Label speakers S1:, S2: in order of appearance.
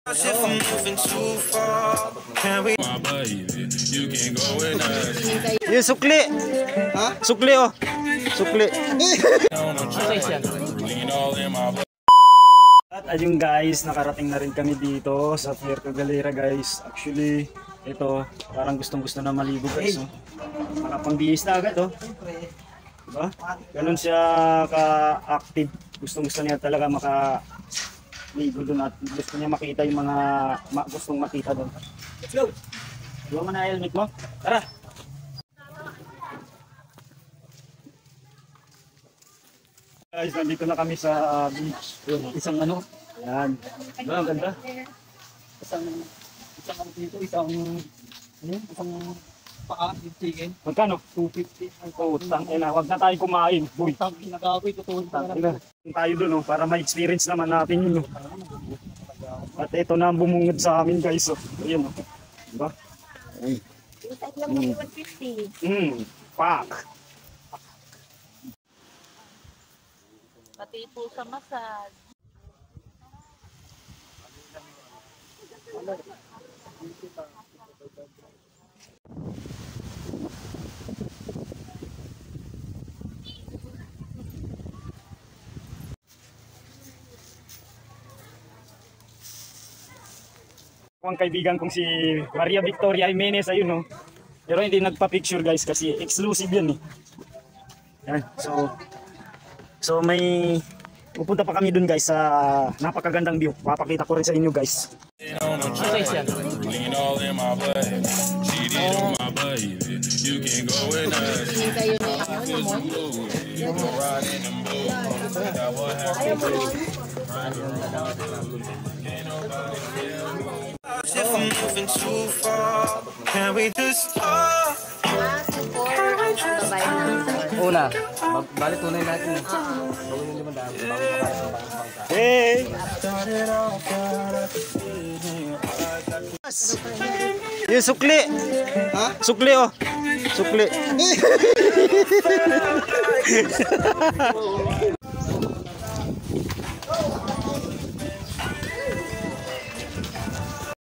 S1: Yung sukli. Ha? Sukli oh. Sukli. At ayun guys, nakarating na rin kami dito sa Puerto Galera guys. Actually, ito parang gustong-gusto na maligo guys. Oh. Makapangbihis na agad oh. Diba? Ganun siya ka-active. Gustong-gusto niya talaga makaligo doon at gusto niya makita yung mga gustong makita doon. Let's go! Diba mo na helmet mo? Tara! Guys, nandito na kami sa beach. Isang ano? Yan. Diba, ang ganda? Isang dito, isang paa, chicken. Magkano? 250. Oh, tangina, wag na tayo kumain. Boy. Nagagawi, tutuhin pa na. Tayo doon, oh, para ma-experience naman natin yun. Oh. At ito na ang bumungad sa amin, guys. Oh. Ayan, oh. Diba? Ayun. 150. Pak.
S2: Pati po sa massage.
S1: Ang kaibigan kong si Maria Victoria Jimenez, ayun no. Pero hindi nagpa-picture guys kasi exclusive yan eh. Yan. So may pupunta pa kami dun guys sa napakagandang view. Papakita ko rin sa inyo guys.
S3: If I'm moving too far, can we just talk?
S4: Una, balik tunay natin. Gawin yung 500 bago makayas ng bangka.
S1: Hey! Yung sukli. Ha? Sukli oh. Sukli.